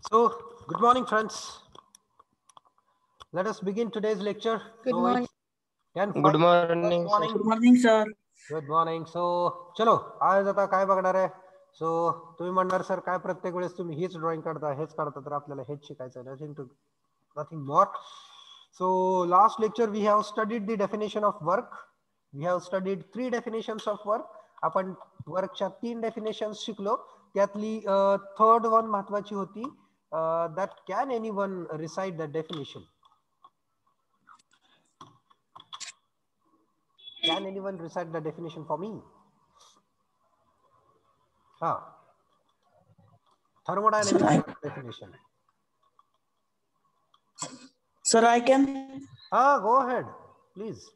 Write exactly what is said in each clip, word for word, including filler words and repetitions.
So, good morning, friends. Let us begin today's lecture. Good So morning. it's ten good forty. Morning sir. Good morning, sir. Good morning. So, चलो आज आता काय बघणार आहे. So तुम्ही म्हणणार sir काय प्रत्येक वेळेस तुम्ही हीच ड्रॉइंग काढता हेच काढता तर आपल्याला हेच शिकायचं आहे. Nothing to nothing more. So last lecture we have studied the definition of work. We have studied three definitions of work. आपण वर्कच्या तीन डेफिनेशन्स शिकलो. त्यातली थर्ड वन महत्वाची होती. That can anyone recite that definition? Can anyone recite the definition for me? Ha. Thermodynamic Sir, I, definition. sir, I can. Ah, go ahead, please.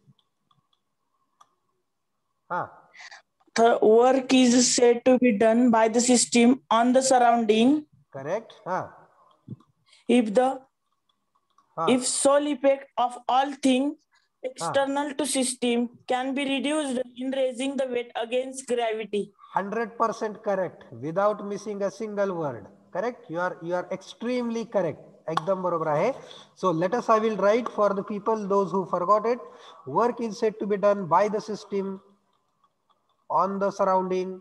Ah. The work is said to be done by the system on the surrounding. Correct. Ah. If the Ah. if sole effect of all things Ah. external to system can be reduced in raising the weight against gravity. one hundred percent correct without missing a single word. Correct. You are you are extremely correct. एकदम बरोबर आहे. So let us I will write for the people those who forgot it. Work is said to be done by the system on the surrounding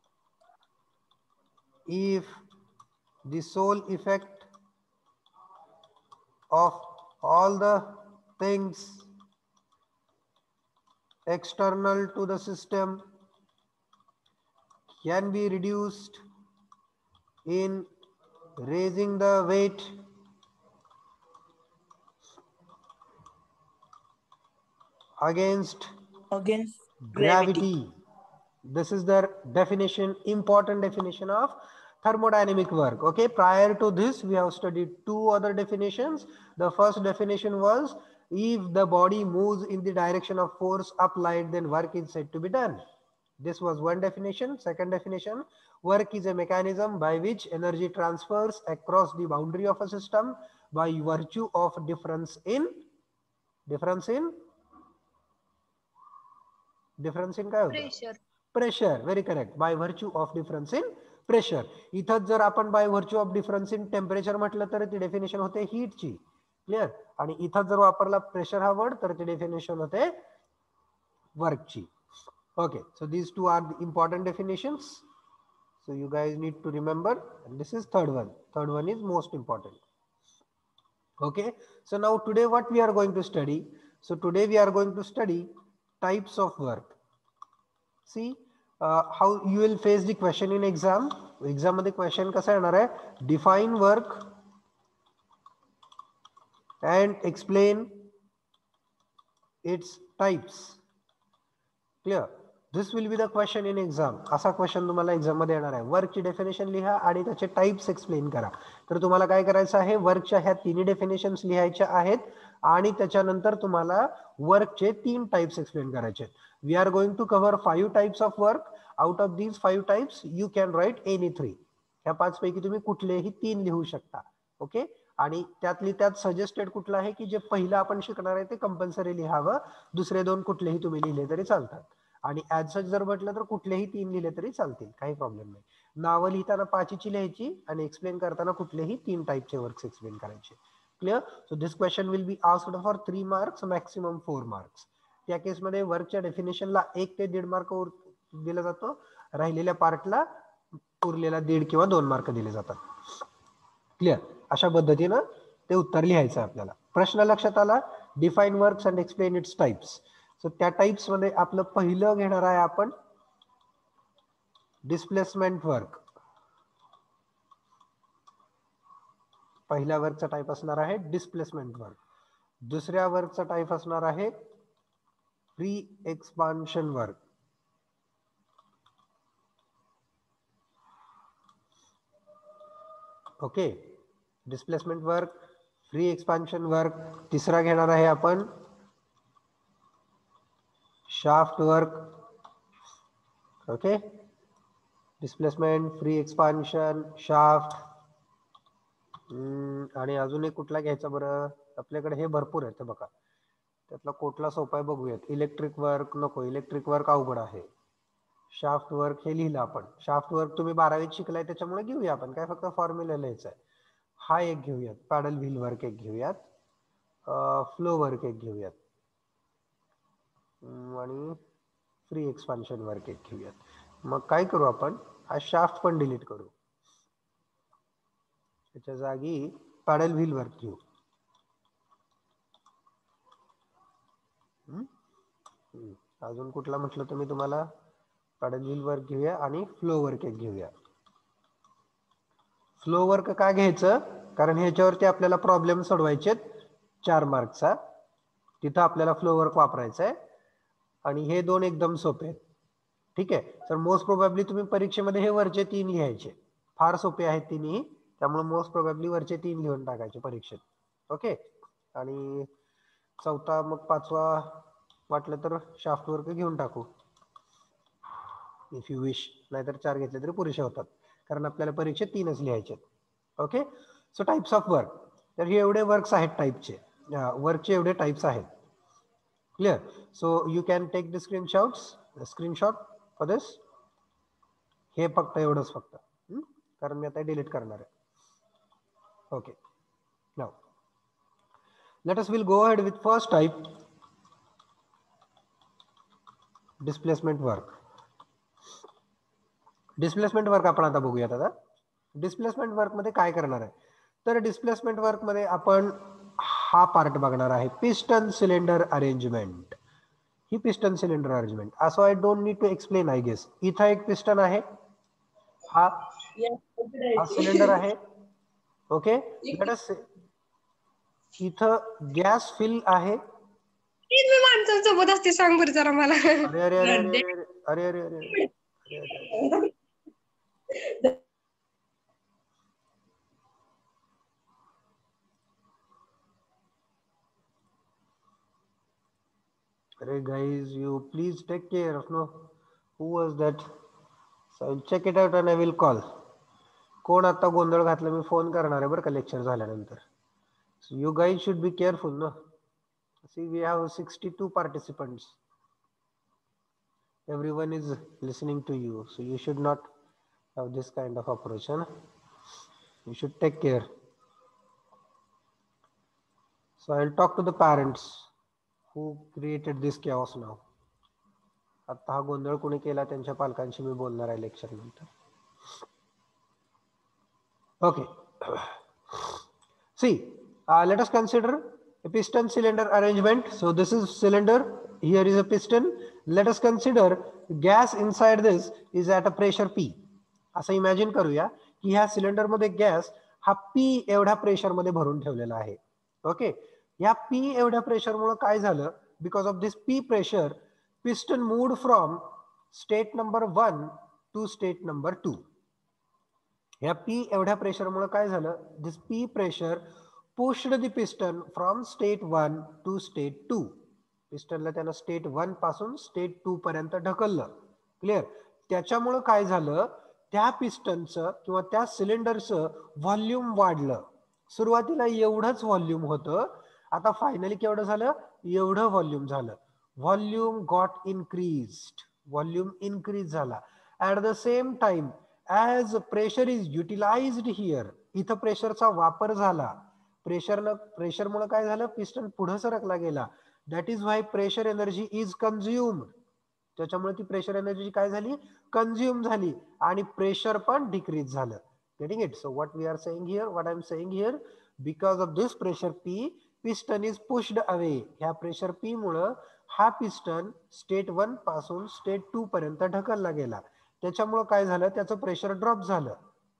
if the sole effect of all the things external to the system can be reduced in raising the weight against Against gravity. gravity. This is the definition, important definition of thermodynamic work. Okay, prior to this we have studied two other definitions. The first definition was if the body moves in the direction of force applied, then work is said to be done. This was one definition. Second definition, work is a mechanism by which energy transfers across the boundary of a system by virtue of difference in difference in difference in काय होतं? Pressure. Pressure. Very correct. By virtue of difference in pressure. इथं जर आपण by virtue of difference in temperature म्हटलं तर ती definition होते हीटची. Clear. आणि इथं जर वापरला प्रेशर हा वर्ड तर ती डेफिनेशन होते वर्कची. Okay, so these two are the important definitions. So you guys need to remember, and this is third one. Third one is most important. Okay, so now today what we are going to study? So today we are going to study types of work. See uh, how you will face the question in exam. Exam मध्ये question कसा येणार आहे? Define work and explain its types. Clear? This will be the question in exam. असा question तुम्हाला exam मध्ये येणार आहे. वर्कची definition लिहा आणि त्याचे टाइप्स एक्सप्लेन करा. तर तुम्हाला काय करायचं आहे, वर्कच्या ह्या तिन्ही डेफिनेशन्स लिहायच्या आहेत आणि त्याच्यानंतर तुम्हाला वर्कचे तीन टाइप्स एक्सप्लेन करायचे आहेत. We are going to cover five types of work. Out of these five types you can write any three. ह्या पाच पैकी तुम्ही कुठलेही तीन लिहू शकता. ओके. आणि त्यातली त्यात सजेस्टेड कुठलं आहे की जे पहिलं आपण शिकणार आहे ते कंपल्सरी लिहावं. दुसरे दोन कुठलेही तुम्ही लिहिले तरी चालतात. आणि ऍज सच जर म्हटलं तर कुठलेही तीन लिहिले तरी चालतील, काही प्रॉब्लेम नाही. नावं लिहिताना पाचीची लिहायची आणि एक्सप्लेन करताना कुठलेही तीन टाइपचे वर्क्स एक्सप्लेन करायचे. Clear. So this question will be asked for three marks, maximum four marks. त्या केसमध्ये वर्कच्या डेफिनेशनला एक ते दीड मार्क दिला जातो. राहिलेल्या पार्टला उरलेला दीड किंवा दोन मार्क दिले जातात. क्लिअर. अशा पद्धतीनं ते उत्तर लिहायचं आपल्याला. प्रश्न लक्षात आला? Define works and explain its types. So त्या टाइप्स मध्ये आपलं पहिलं घेणार आहे आपण डिस्प्लेसमेंट वर्क. पहिल्या वर्कचा टाइप असणार आहे डिस्प्लेसमेंट वर्क. दुसऱ्या वर्कचा टाइप असणार आहे free expansion work. Okay. Displacement work, free expansion work. तिसरा घेणार आहे आपण shaft work. Okay. Displacement, free expansion, shaft. आणि अजून एक कुठला घ्यायचा बरं? आपल्याकडे हे भरपूर आहेत बघा. त्यातला कुठला सोपा आहे बघूयात. इलेक्ट्रिक वर्क नको, इलेक्ट्रिक वर्क अवघड आहे. शाफ्ट वर्क हे लिहिलं आपण. शाफ्ट वर्क तुम्ही बारावीत शिकलाय त्याच्यामुळे घेऊया आपण, काय फक्त फॉर्म्युला लिहायचं आहे. हा एक घेऊयात, पॅडल व्हील वर्क एक घेऊयात, फ्लो वर्क एक घेऊयात आणि फ्री एक्सपान्शन वर्क एक घेऊयात. मग काय करू आपण, हा शाफ्ट पण डिलीट करू, त्याच्या जागी पॅडल व्हील वर्क घेऊ. अजून कुठला म्हटलं तुम्ही तुम्हाला, पॅडल व्हील वर्क घेऊया आणि फ्लो वर्क एक घेऊया. फ्लो वर्क का घ्यायचं, कारण ह्याच्यावरती आपल्याला प्रॉब्लेम सोडवायचे चार मार्कचा, तिथं आपल्याला फ्लो वर्क वापरायचं आहे आणि हे दोन एकदम सोपे आहेत. ठीक आहे, तर मोस्ट प्रोबॅबली तुम्ही परीक्षेमध्ये हे वरचे तीन लिहायचे, फार सोपे आहेत तिन्ही, त्यामुळे मोस्ट प्रोबॅबली वरचे तीन लिहून टाकायचे परीक्षेत. ओके, आणि चौथा मग पाचवा वाटलं तर शाफ्ट वर्क घेऊन टाकू इफ यू विश, नाहीतर चार घेतले तरी पुरेसे होतात, कारण आपल्याला परीक्षेत तीनच लिहायचे. Okay, so types of work, तर हे एवढे वर्क्स आहेत टाइपचे, वर्कचे एवढे टाइप्स आहेत. Clear, so you can take the screenshots screenshot for this. हे फक्त एवढंच फक्त, कारण मी आता डिलीट करणार आहे. Okay, now let us will go ahead with first type, displacement work. Displacement work आपण आता बघूयात. आता डिस्प्लेसमेंट वर्क मध्ये काय करणार आहे, तर डिस्प्लेसमेंट वर्क मध्ये आपण हा पार्ट बघणार आहे, पिस्टन सिलेंडर अरेंजमेंट. ही पिस्टन सिलेंडर अरेंजमेंट, असो I don't need to explain I guess. इथं एक पिस्टन आहे, हा हा सिलेंडर आहे. ओके, लेट अस से इथं गॅस फिल आहे. मी माणसांसोबत असते, सांग बरं जरा मला. अरे अरे अरे अरे अरे अरे अरे अरे अरे अरे अरे guys, you please take care of, no, who was that? So I'll check it out and I will call. कोण आता गोंधळ घातला, मी फोन करणार आहे बरं का लेक्चर झाल्यानंतर. So you guys should be careful, no. See, we have sixty-two participants. Everyone is listening to you, so you should not have this kind of approach, huh? You should take care. So I'll talk to the parents who created this chaos now. आता हा गोंधळ कोणी केला त्यांच्या पालकांशी मी बोलणार आहे lecture नंतर. Okay. See, uh, let us consider a piston cylinder arrangement. So this is cylinder, here is a piston. Let us consider gas inside this is at a pressure P. असं इमॅजिन करूया की ह्या cylinder मध्ये gas हा P एवढ्या pressure मध्ये भरून ठेवलेला आहे. ओके, या P एवढ्या प्रेशर मुळे काय झालं, because of this P pressure, piston moved from state number one to state number two. या P एवढ्या प्रेशर मुळे काय झालं, this P pressure pushed the piston from state one to state two. पिस्टनला त्यानं स्टेट वन पासून state two पर्यंत ढकललं. क्लिअर, त्याच्यामुळं काय झालं, त्या पिस्टनचं किंवा त्या सिलेंडरचं व्हॉल्यूम वाढलं. सुरुवातीला एवढंच व्हॉल्यूम होतं, आता फायनली केवढं झालं, एवढं व्हॉल्यूम झालं. Volume got increased, volume increase झाला. At the same time as pressure is utilized here, इथं प्रेशरचा वापर झाला. प्रेशरनं प्रेशरमुळे काय झालं, पिस्टन पुढे सरकला गेला. That is why pressure energy is consumed. त्याच्यामुळे ती प्रेशर एनर्जी काय झाली, कन्झ्युम झाली आणि प्रेशर पण डिक्रीज झालं. Getting it? So what we are saying here, what I am saying here, because of this pressure P, piston is pushed away. ह्या pressure P मुळे हा पिस्टन स्टेट वन पासून स्टेट टू पर्यंत ढकलला गेला. त्याच्यामुळे काय झालं, त्याचं प्रेशर ड्रॉप झालं.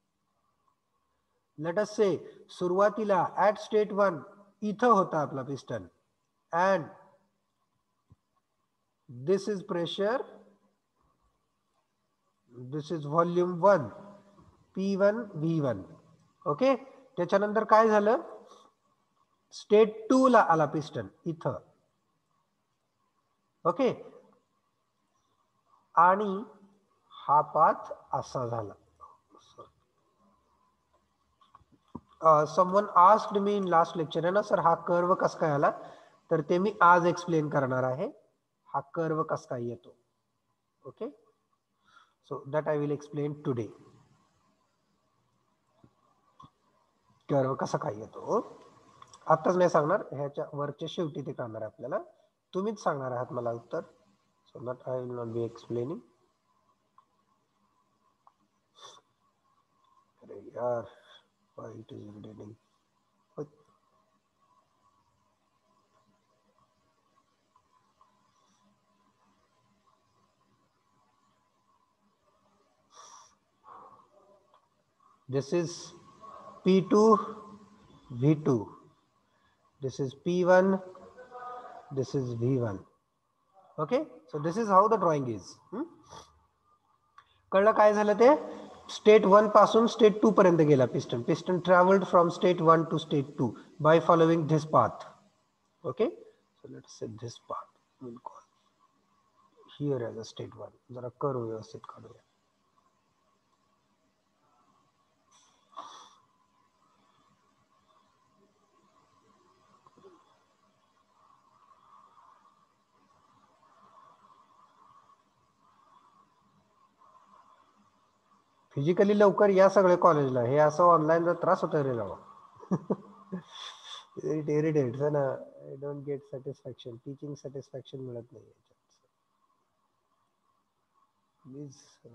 लेट अस से सुरुवातीला ऍट स्टेट वन इथं होता आपला piston, and this is pressure, this is volume one, P one V one. Okay, त्याच्यानंतर काय झालं, स्टेट टू ला आला पिस्टन इथं. ओके, आणि हा पाथ असा झाला. Someone asked me in last lecture आहे ना सर, हा कर्व कस काय आला, तर ते मी आज एक्सप्लेन करणार आहे, हा कर्व कस काय येतो. Okay, so that I will explain today. Curve कसा काय येतो आताच नाही सांगणार, ह्याच्या वरच्या शेवटी ते कळणार आहे आपल्याला. तुम्हीच सांगणार आहात मला उत्तर. So that I will not be explaining. अरे यार, why it is irritating. This is P two, V two. This is P one, this is V one. Okay, so this is how the drawing is. hmm? कळलं काय झालं ते? State one पासून state two पर्यंत गेला piston. Piston travelled from state one to state two by following this path. Okay, so let's say this path will call here as a state one. जरा करू व्यवस्थित काढूया. फिजिकली लवकर या सगळे कॉलेजला. हे असं ऑनलाईन त्रास होतो रे राव. इट इरिटेट्स ना. I don't get satisfaction. Teaching satisfaction मिळत नाही याच्यात. प्लीज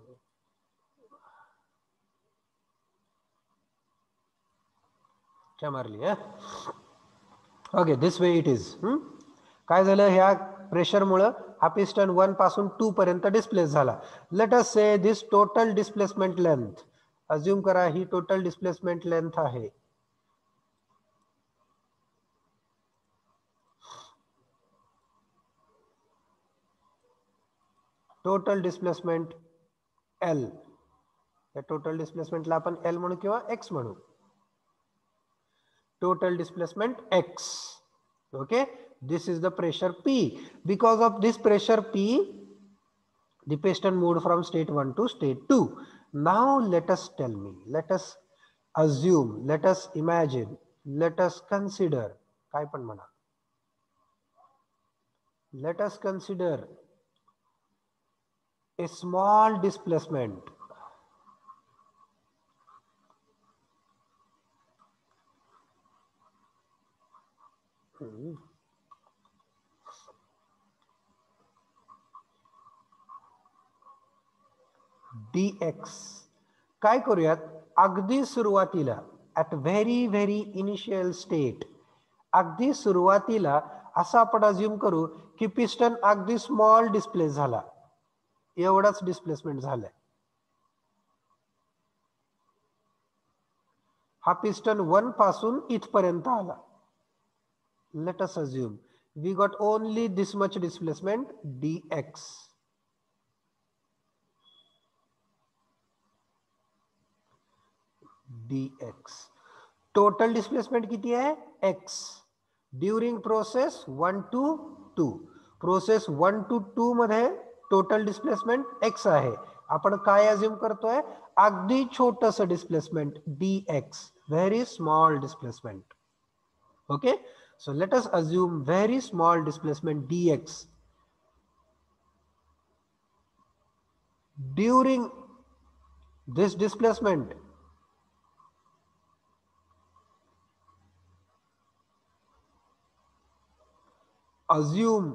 क्या मारली है. Okay, this way it is. काय झालं, ह्या प्रेशरमुळे हा पिस्टन वन पासून टू पर्यंत डिस्प्लेस झाला. Let us say this total displacement length. Assume करा ही टोटल डिस्प्लेसमेंट लेंथ आहे. Total displacement L. या टोटल डिस्प्लेसमेंटला आपण एल म्हणू किंवा एक्स म्हणू. Total displacement X. Okay, this is the pressure P. Because of this pressure P, the piston moved from state one to state two. Now let us tell me, let us assume, let us imagine, let us consider. काय पण म्हणा. Let us consider a small displacement. dx. काय करूयात, अगदी सुरुवातीला at very very initial state, अगदी सुरुवातीला असं आपण अज्युम करू की पिस्टन अगदी स्मॉल डिस्प्लेस झाला. एवढाच डिस्प्लेसमेंट झालाय. हा पिस्टन वन पासून इथपर्यंत आला. Let us assume we got only this much displacement dx. dx. Total displacement किती आहे? x. During process one to two. Process one to two मध्ये total displacement x आहे. आपण काय assume करतोय? अगदी छोटंसं displacement dx. Very small displacement. Okay. So let us assume very small displacement dx. During this displacement, assume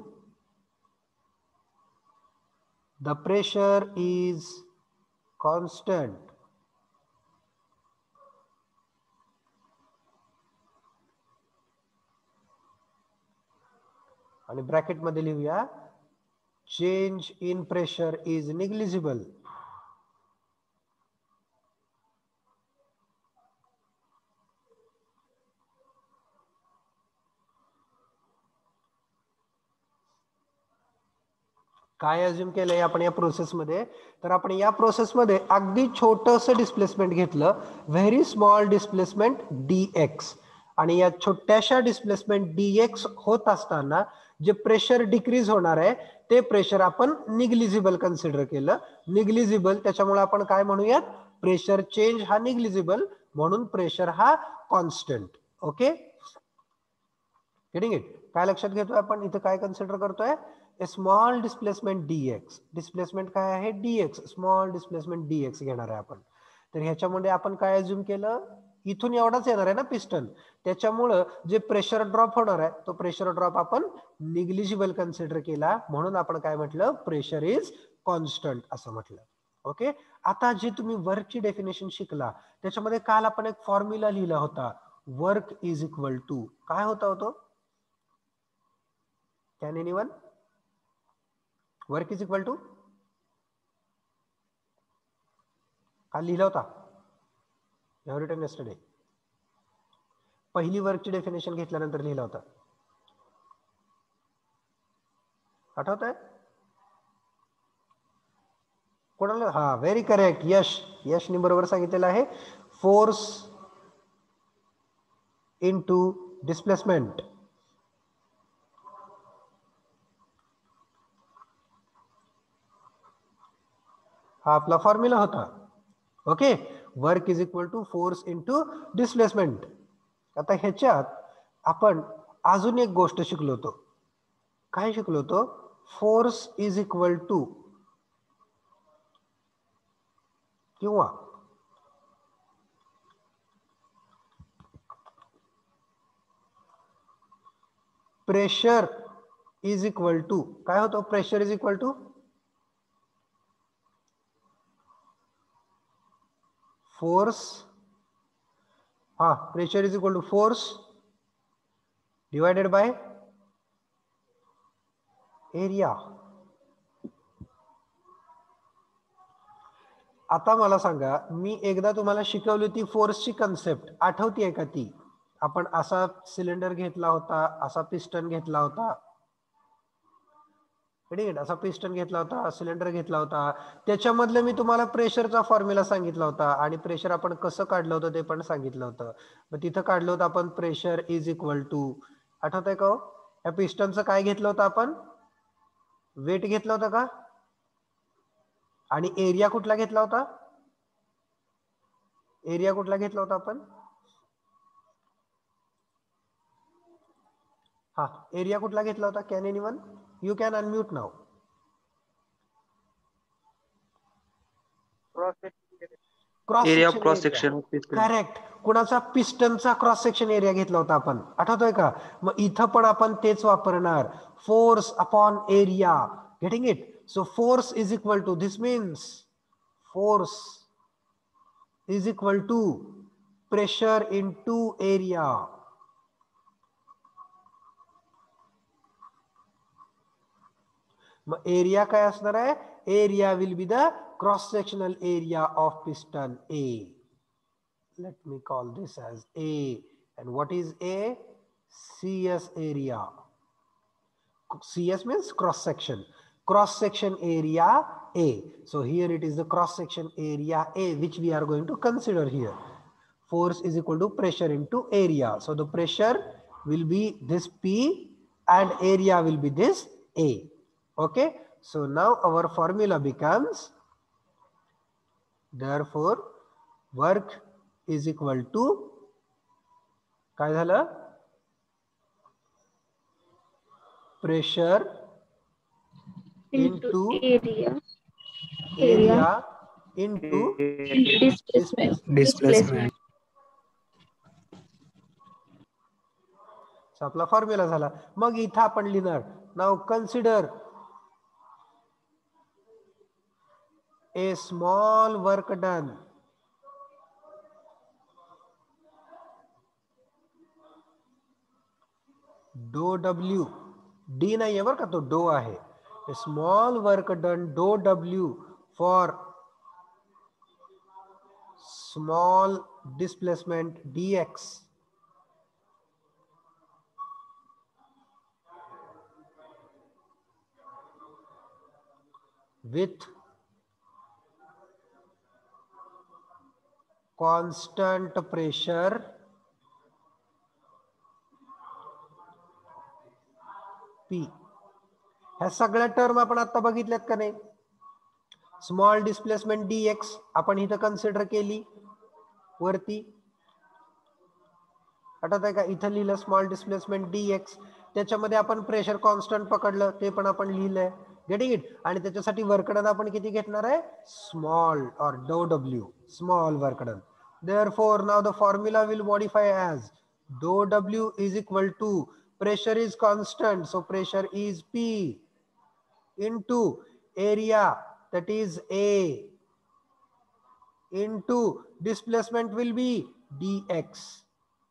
the pressure is constant. आणि bracket मध्ये लिहूया, change in pressure is negligible. काय अज्युम केलंय आपण या प्रोसेसमध्ये, तर आपण या प्रोसेसमध्ये अगदी छोटंसं डिस्प्लेसमेंट घेतलं, व्हेरी स्मॉल डिस्प्लेसमेंट dx. आणि या छोट्याशा डिस्प्लेसमेंट dx होत असताना जे प्रेशर डिक्रीज होणार आहे ते प्रेशर आपण निग्लिजिबल कन्सिडर केलं. निग्लिजिबल त्याच्यामुळे आपण काय म्हणूयात, प्रेशर चेंज हा निग्लिजिबल, म्हणून प्रेशर हा कॉन्स्टंट. Okay, getting it. काय लक्षात घेतोय आपण इथं, काय कन्सिडर करतोय, a small displacement dx. Displacement काय आहे, dx. स्मॉल डिस्प्लेसमेंट dx घेणार आहे आपण. तर ह्याच्यामध्ये आपण काय अज्युम केलं, इथून एवढाच येणार आहे ना पिस्टन, त्याच्यामुळं जे प्रेशर ड्रॉप होणार आहे तो प्रेशर ड्रॉप आपण निग्लिजिबल कन्सिडर केला, म्हणून आपण काय म्हटलं, प्रेशर इज कॉन्स्टंट असं म्हटलं. ओके, आता जे तुम्ही वर्कची डेफिनेशन शिकला त्याच्यामध्ये काल आपण एक फॉर्म्युला लिहिला होता, वर्क इज इक्वल टू, काय होता होतो, can anyone, work is equal to काल लिहिला होता, रिटन यस्टरडे, पहिली वर्कची डेफिनेशन घेतल्यानंतर लिहिला होता, आठवत आहे कोणाला? हा, व्हेरी करेक्ट, यश, यशनी बरोबर सांगितलेलं आहे, फोर्स इनटू डिस्प्लेसमेंट. हा आपला फॉर्म्युला होता. Okay, work is equal to force into displacement. आता ह्याच्यात आपण अजून एक गोष्ट शिकलो होतो, काय शिकलो होतो, फोर्स इज इक्वल टू किंवा प्रेशर इज इक्वल टू, काय होतो, pressure is equal to force, हा pressure is equal to force divided by area. आता मला सांगा, मी एकदा तुम्हाला शिकवली होती फोर्सची कन्सेप्ट, आठवतीये का ती? आपण असा सिलेंडर घेतला होता, असा पिस्टन घेतला होता, असा पिस्टन घेतला होता, सिलेंडर घेतला होता, त्याच्यामधलं मी तुम्हाला प्रेशरचा फॉर्म्युला सांगितला होता आणि प्रेशर आपण कसं काढलं होतं ते पण सांगितलं होतं. मग तिथं काढलं होतं आपण प्रेशर इज इक्वल टू, आठवत आहे का हो? या पिस्टनचं काय घेतलं होतं आपण, वेट घेतलं होतं का, आणि एरिया कुठला घेतला होता, एरिया कुठला घेतला होता आपण, हा एरिया कुठला घेतला होता, can anyone, you can unmute now. Area cross section, correct, कुणाचा, पिस्टनचा क्रॉस सेक्शन एरिया घेतला होता आपण, आठवतोय का? मग इथं पण आपण तेच वापरणार, force upon area, getting it? So force is equal to, this means force is equal to pressure into area. मग एरिया काय असणार आहे, area will be the cross sectional area of piston A. Let me call this as A. And what is A? C S area. C S means cross section. Cross section area A. So here it is the cross section area A, which we are going to consider here. Force is equal to pressure into area. So the pressure will be this P and area will be this A. Okay. So now our formula becomes, therefore work is equal to, काय झालं, pressure into area area into displacement displacement. आपला formula झाला. मग इथं आपण लिहिणार, now consider a small work done डो W, D नाही आहे बरं का, तो डो आहे. स्मॉल वर्क डन डो W for small displacement D X with constant pressure P. ह्या सगळ्या टर्म आपण आता बघितल्यात का नाही? स्मॉल डिस्प्लेसमेंट डी एक्स आपण इथं कन्सिडर केली वरती, आठवत आहे का? इथं लिहिलं स्मॉल डिस्प्लेसमेंट डी एक्स, त्याच्यामध्ये आपण प्रेशर कॉन्स्टंट पकडलं, ते पण आपण लिहिलंय, गेटिंग इट? आणि त्याच्यासाठी वर्कडन आपण किती घेतणार आहे, स्मॉल और डो W, small work done. Therefore, now the formula will modify as dou W is equal to pressure is constant, so pressure is P into area, that is A, into displacement will be dx.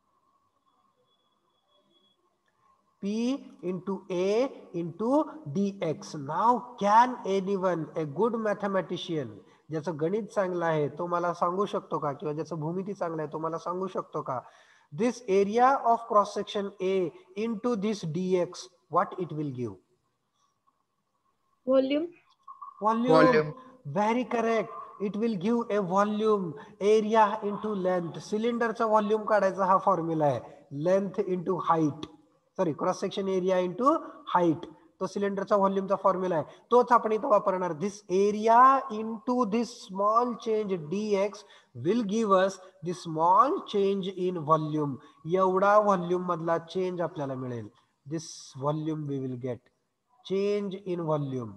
P into A into dx. Now can anyone, a good mathematician, ज्याचं गणित चांगलं आहे तो मला सांगू शकतो का, किंवा ज्याचं भूमिती चांगलं आहे तो मला सांगू शकतो का, this area of cross section A into this dx, what it will give? Volume. Volume. Volume. Very correct. It will give a volume, area into length. सिलेंडरचा व्हॉल्यूम काढायचा हा फॉर्म्युला आहे, length into height, sorry cross section area into height. तो सिलेंडरचा व्हॉल्यूमचा formula आहे, तोच आपण इथं वापरणार. This area into this small change dx will give us this small change in volume. एवढा व्हॉल्यूम मधला चेंज आपल्याला मिळेल. This volume we will get, change in volume.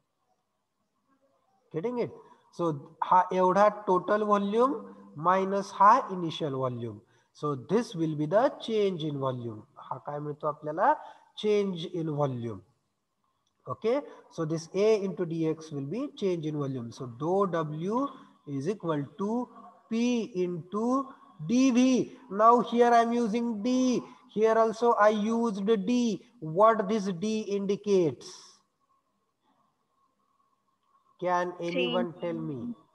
Getting it? So हा एवढा total volume minus हा initial volume. So this will be the change in volume. हा काय मिळतो आपल्याला, change in volume. Okay, so this A into dx will be change in volume. So dou W is equal to P into dV. Now here I am using D. Here also I used D. What this D indicates? Can anyone tell me?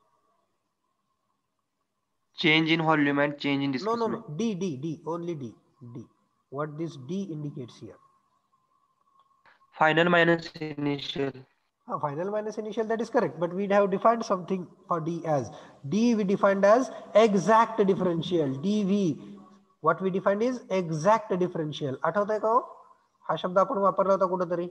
Change in volume and change in No, displacement. no, no. D, D, D. Only D. D. What this D indicates here? Final minus initial. Ah, final minus initial, that is correct. But we have defined something for D as. D we defined as exact differential. dV. What we defined is exact differential. आठवतंय का हो? हा शब्द आपण वापरला होता कुठेतरी.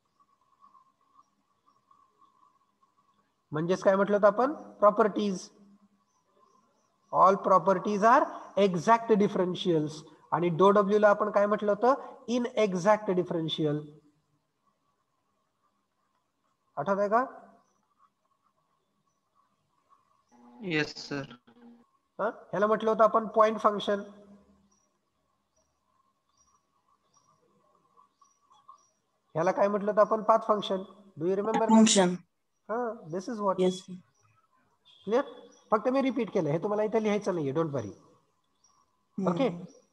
म्हणजेच काय म्हटलं होतं आपण, properties. All properties are exact differentials. आणि डो डब्ल्यू ला आपण काय म्हटलं होतं, इन एक्झॅक्ट डिफरन्शियल. आठवत आहे का? Yes, sir. ह्याला म्हटलं होतं आपण पॉइंट फंक्शन. ह्याला काय म्हटलं होतं आपण, path function. Do you remember? Function. हा, this is what. Yes. Clear? फक्त मी रिपीट केलं, हे तुम्हाला इथे लिहायचं नाहीये, डोंट वरी. ओके,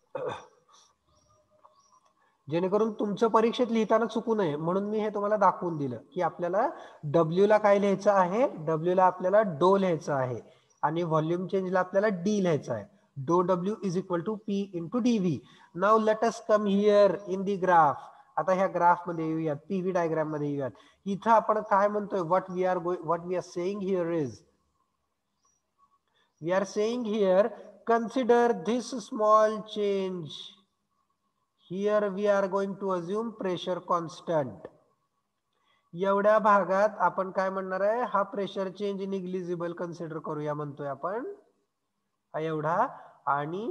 जेणेकरून तुमचं परीक्षेत लिहिताना चुकू नये म्हणून मी हे तुम्हाला दाखवून दिलं की आपल्याला डब्ल्यू ला काय लिहायचं आहे. डब्ल्यू ला आपल्याला डो लिहायचं आहे आणि व्हॉल्यूम चेंजला आपल्याला डी लिहायचं आहे. डो W is equal to P into D V. Now let us come here in the graph. आता ह्या ग्राफ मध्ये येऊयात, पीव्ही डायग्राम मध्ये येऊयात. इथं आपण काय म्हणतोय, what we are going what we are saying here is, we are saying here consider this small change. Here we are going to assume pressure constant. एवढ्या भागात आपण काय म्हणणार आहे, हा प्रेशर चेंज निग्लिजिबल कन्सिडर करूया म्हणतोय आपण, हा एवढा. आणि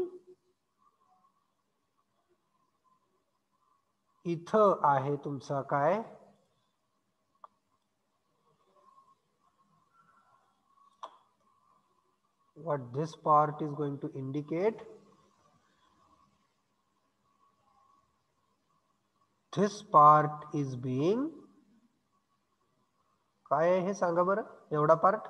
इथं आहे तुमचा काय, what this part is going to indicate, this part is being काय आहे हे सांगा बरं, एवढा पार्ट.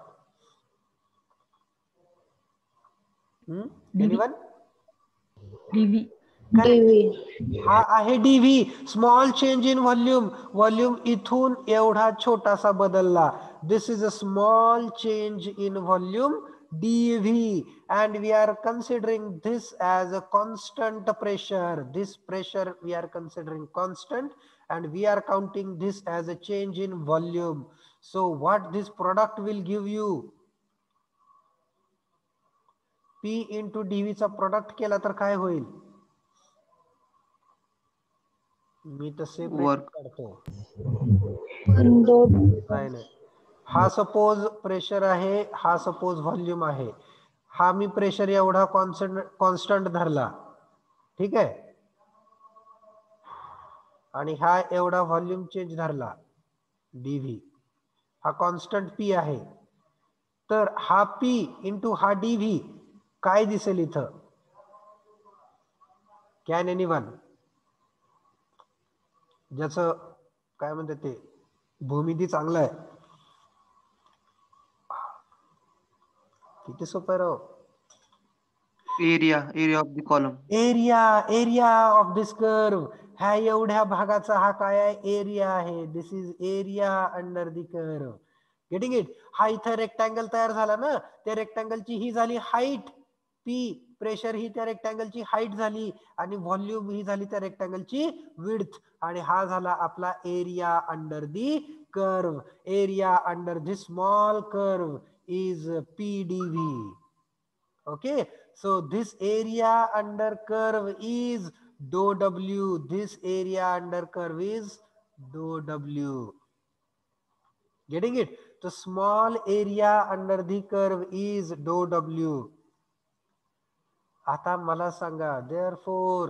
एनीवन? डीव्ही. हा आहे D V, small change in volume. Volume इथून एवढा छोटासा बदलला. This is a small change in volume dV, and we are considering this as a constant pressure. This pressure we are considering constant, and we are counting this as a change in volume. So what this product will give you, P into dV चा product केला तर काय होईल. मी तर separate करतो. नाही नाही, हा सपोज प्रेशर आहे, हा सपोज व्हॉल्यूम आहे. हा मी प्रेशर एवढा कॉन्स्टंट कॉन्स्टंट धरला, ठीक आहे, आणि हा एवढा व्हॉल्यूम चेंज धरला डीव्ही. हा कॉन्स्टंट पी आहे. तर हा पी इंटू हा डीव्ही काय दिसेल इथं? Can anyone? ज्याचं काय म्हणतात ते भूमिती चांगलं आहे. किती सोपं आहे राव. Area area of the column. Area area of this curve. ह्या एवढ्या भागाचा हा काय आहे? एरिया आहे. This is area under the curve. Getting it? हा इथं रेक्टँगल तयार झाला ना, त्या रेक्टँगलची ही झाली हाईट पी, प्रेशर ही त्या रेक्टँगलची हाईट झाली आणि व्हॉल्यूम ही झाली त्या रेक्टँगलची विड्थ, आणि हा झाला आपला area under the curve. Area under this small curve is P D V. Okay, so this area under curve is dou W. This area under curve is dou W. Getting it? The small area under the curve is dou W. आता मला सांगा, therefore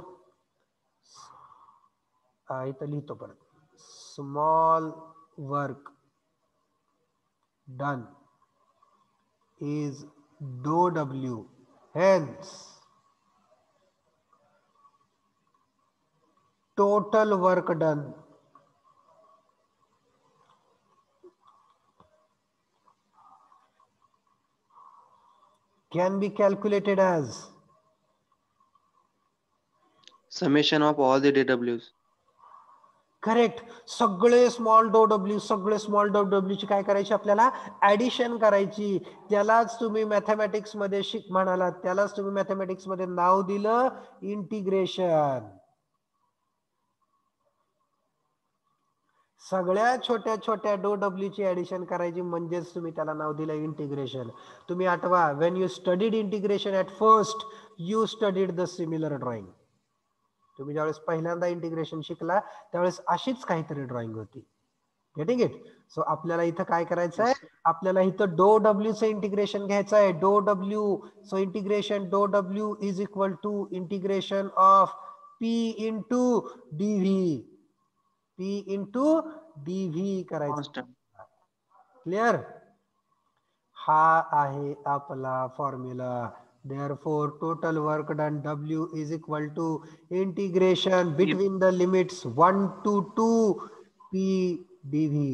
इथं लिहितो परत, small work done is dou W. Hence, total work done can be calculated as Summation of all the D Ws. Correct. सगळे small डो W सगळे small डो डब्ल्यू ची काय करायची आपल्याला? ऍडिशन करायची. त्यालाच तुम्ही मॅथमॅटिक्स मध्ये शिक म्हणालात, त्यालाच तुम्ही मॅथमॅटिक्स मध्ये नाव दिलं इंटिग्रेशन. सगळ्या छोट्या छोट्या डो डब्ल्यू ची ऍडिशन करायची, म्हणजेच तुम्ही त्याला नाव दिलं इंटिग्रेशन. तुम्ही आठवा, when you studied integration at first you studied the similar drawing. तुम्ही ज्यावेळेस पहिल्यांदा इंटिग्रेशन शिकला त्यावेळेस अशीच काहीतरी ड्रॉइंग होती. Getting it? सो आपल्याला इथं काय करायचं आहे? आपल्याला इथं डो डब्ल्यू चं इंटिग्रेशन घ्यायचं आहे. डो W, so integration d W is equal to integration of P into D V. P into D V करायचं. क्लिअर? हा आहे आपला formula. Therefore, total work done W is equal to integration between the limits one to two P dV.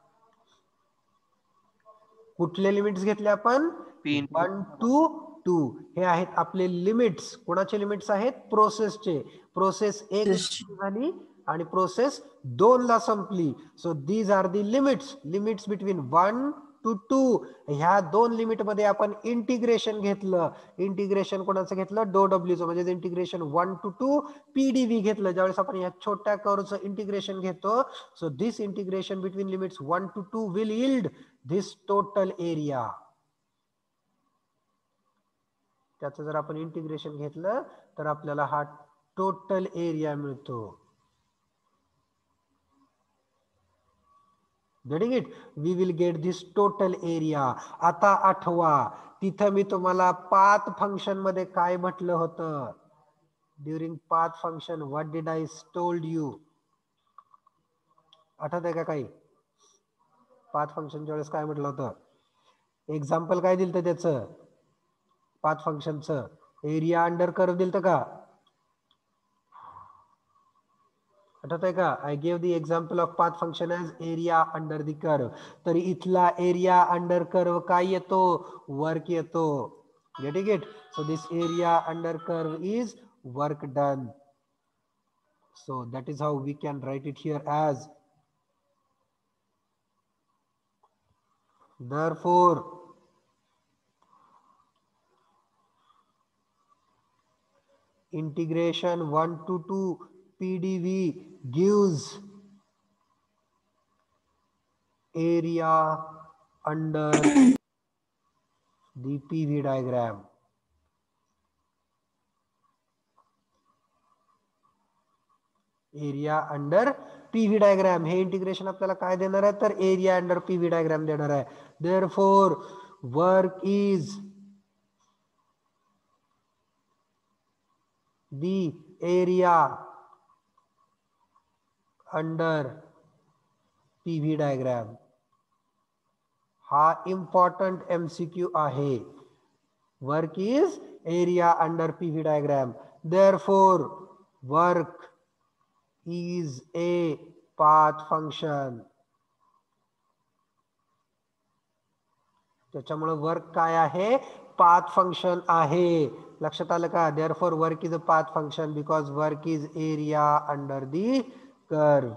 कुठले limits घेतले आपण? One to two. हे आहेत आपले लिमिट्स. कोणाचे लिमिट्स आहेत? प्रोसेसचे. प्रोसेस एक झाली आणि प्रोसेस दोन ला संपली. So these are the limits. Limits between one to two. ह्या दोन लिमिट मध्ये आपण इंटिग्रेशन घेतलं. इंटिग्रेशन कोणाचं घेतलं? डो डब्ल्यूचं, म्हणजे integration one to two PdV घेतलं. ज्यावेळेस आपण या छोट्या कर्वचं इंटिग्रेशन घेतो, so this integration between limits one to two will yield this total area. त्याचं जर आपण इंटिग्रेशन घेतलं तर आपल्याला हा टोटल एरिया मिळतो. Getting it? We will get this total area. आता आठवा, तिथं मी तुम्हाला पाथ फंक्शन मध्ये काय म्हटलं होतं? During path function what did I told you? आठवत आहे का काही? पाथ फंक्शनच्या वेळेस काय म्हटलं होतं? एक्झाम्पल काय दिलं त्याचं? पाथ फंक्शनचं एरिया अंडर कर्व दिलं का? आठवत आहे का? I give the example of path function as area under the curve. तर इथला एरिया अंडर कर्व काय येतो? वर्क येतो. Getting it? So this area under curve is work done. So that is how we can write it here as therefore integration one to two P D V gives area under the P V diagram. Area under PV diagram. हे integration आपल्याला काय देणार आहे? तर area under PV diagram देणार आहे. Therefore work is the area under PV diagram. हा important MCQ आहे. Work is area under P V diagram. Therefore, work is a path function. त्याच्यामुळे वर्क काय आहे? पाथ फंक्शन आहे. लक्षात आलं का? Therefore, work is a path function because work is area under the curve.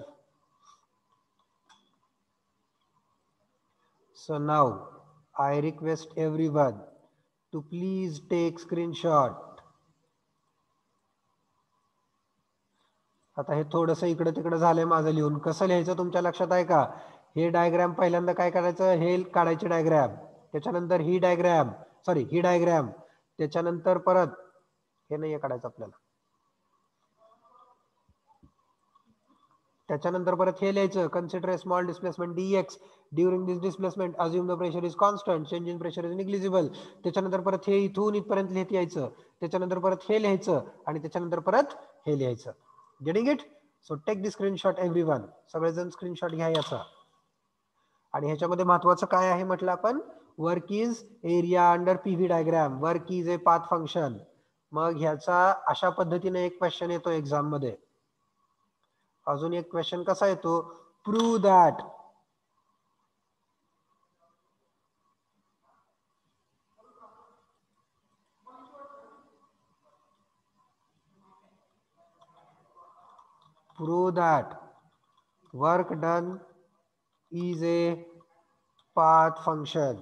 So now I request everyone to please take screenshot. आता हे थोडंसं इकडे तिकडे झालंय माझं लिहून. कसं लिहायचं तुमच्या लक्षात आहे का? हे डायग्राम पहिल्यांदा काय करायचं? हे काढायचे डायग्राम, त्याच्यानंतर ही डायग्राम, सॉरी ही डायग्राम, त्याच्यानंतर परत हे नाही काढायचं आपल्याला, त्याच्यानंतर परत हे लिहायचं, consider a small displacement dx during this displacement assume the pressure is constant, change in pressure is negligible. त्याच्यानंतर परत हे इथून इथपर्यंत लिहित यायचं, त्याच्यानंतर परत हे लिहायचं आणि त्याच्यानंतर परत हे लिहायचं. Getting it? So take the screenshot everyone. सगळेजण स्क्रीनशॉट घ्या याचा. आणि ह्याच्यामध्ये महत्वाचं काय आहे म्हटलं आपण? Work is area under PV diagram. Work is a path function. मग ह्याचा अशा पद्धतीने एक क्वेश्चन येतो एक्झाम मध्ये. अजून एक क्वेश्चन कसा येतो? Prove that prove that work done is a path function.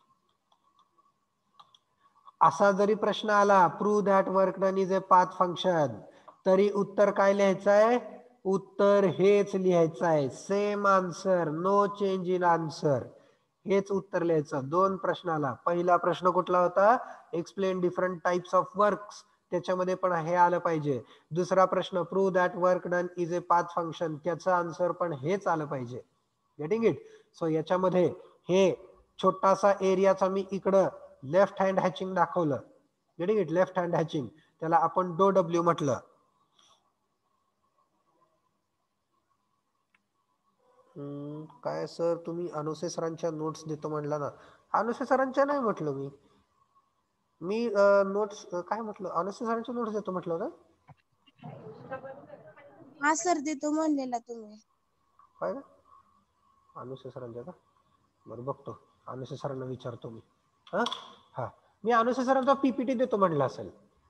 असा जरी प्रश्न आला prove that work done is a path function, तरी उत्तर काय लिहायचं आहे? उत्तर हेच लिहायचं आहे. Same answer, no change in answer. हेच उत्तर लिहायचं. दोन प्रश्नाला. पहिला प्रश्न कुठला होता? Explain different types of works. त्याच्यामध्ये पण हे आलं पाहिजे. दुसरा प्रश्न prove that work done is a path function. त्याचं आन्सर पण हेच आलं पाहिजे. Getting it? सो याच्यामध्ये हे छोटासा एरियाचा मी इकडं लेफ्ट हँड हॅचिंग दाखवलं. Getting it? Left hand hatching, त्याला आपण डो डब्ल्यू म्हटलं. काय सर तुम्ही अनुसे सरांच्या नोट्स देतो म्हणला ना? अनुसे सरांच्या नाही म्हटलं मी. मी नोट्स काय म्हटलं? अनुसे सरांच्या नोट्स देतो म्हटलं ना? हा सर देतो म्हणलेला तुम्ही. काय? अनुसे सरांच्या का? बरं बघतो. अनुसे सरांना विचारतो मी. हा हा मी अनुसे सरांचा पीपीटी देतो म्हणलं असेल,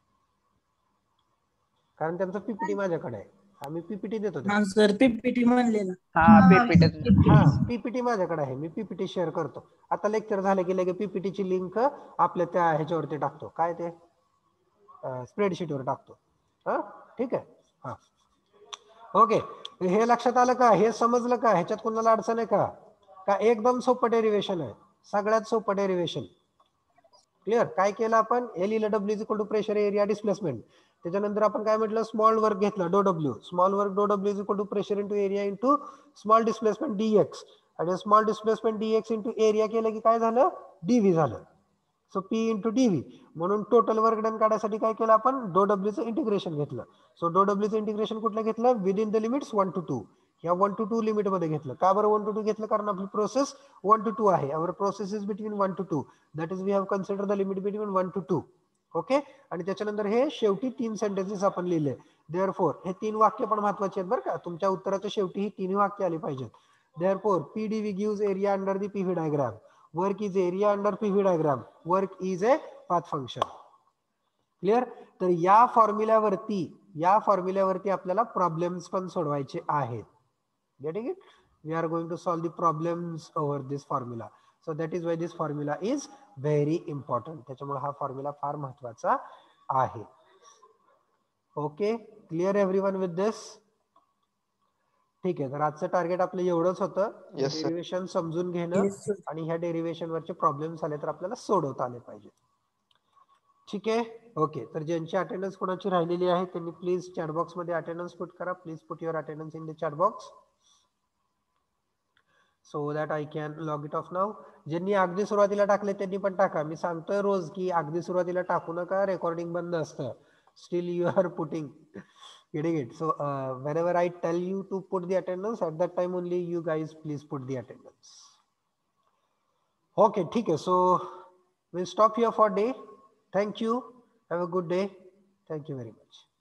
कारण त्यांचा पीपीटी माझ्याकडे आहे. आम्ही पीपीटी देतो. सर पीपीटी म्हणलेला. हा पीपीटी. हा पीपीटी माझ्याकडे आहे. मी पीपीटी शेअर करतो. आता लेक्चर झालं की लगेच पीपीटीची लिंक आपल्या त्या ह्याच्यावरती टाकतो. काय ते स्प्रेडशीटवर टाकतो. हा ठीक आहे. हा ओके. हे लक्षात आलं का? हे समजलं का? ह्याच्यात कोणाला अडचण आहे का? का एकदम सोपं डेरिवेशन आहे? सगळ्यात सोपं डेरिवेशन. क्लिअर? काय केलं आपण? एल इला W is equal to pressure area displacement. त्याच्यानंतर आपण काय म्हटलं? स्मॉल वर्क घेतलं d W. Small work d W is equal to pressure into area into small displacement dx. आणि small displacement dx into area केलं की काय झालं? डीव्ही झालं. So P into dV. म्हणून टोटल वर्क डन काढायसाठी काय केलं आपण? डो डब्ल्यूचं इंटिग्रेशन घेतलं. सो डो डब्ल्यूचं इंटिग्रेशन कुठलं घेतलं? Within the limits one to two. या वन टू टू लिमिट मध्ये घेतलं. का बरं वन टू टू घेतलं? कारण आपली प्रोसेस वन टू टू आहे. Our process is between one to two. That is we have consider the limit between one to two. Okay. आणि त्याच्यानंतर हे शेवटी तीन सेंटेन्सेस आपण लिहिले. देअरफोर हे तीन वाक्य पण महत्वाचे आहेत बरं का. तुमच्या उत्तराच्या शेवटी ही तीन वाक्य आली पाहिजेत. Therefore PdV gives area under the PV diagram. Work is area under PV diagram. Work is a path function. Clear? तर या फॉर्म्युल्यावरती या फॉर्म्युल्यावरती आपल्याला प्रॉब्लेम्स पण सोडवायचे आहेत. Getting it? We are going to solve the problems over this formula. So that is why this formula is very important. त्याच्यामुळे हा formula फार महत्वाचा आहे. Okay. Clear everyone with this? ठीक आहे. तर आजचं टार्गेट आपलं एवढंच होतं. डेरिवेशन समजून घेणं आणि ह्या डेरिवेशन वरचे प्रॉब्लेम्स आले तर आपल्याला सोडवता आले पाहिजे. ठीक आहे. ओके. तर ज्यांची अटेंडन्स कोणाची राहिलेली आहे त्यांनी प्लीज चॅटबॉक्स मध्ये अटेंडन्स पुट करा. Please put your attendance in the chatbox so that I can log it off now. ज्यांनी अगदी सुरुवातीला टाकले त्यांनी पण टाका. मी सांगतोय रोज की अगदी सुरुवातीला टाकू नका, रेकॉर्डिंग बंद असतं. Still you are putting. Getting it? So uh, whenever I tell you to put the attendance, at that time only you guys please put the attendance. Okay, ठीक आहे. So we'll stop here for day. Thank you. Have a good day. Thank you very much.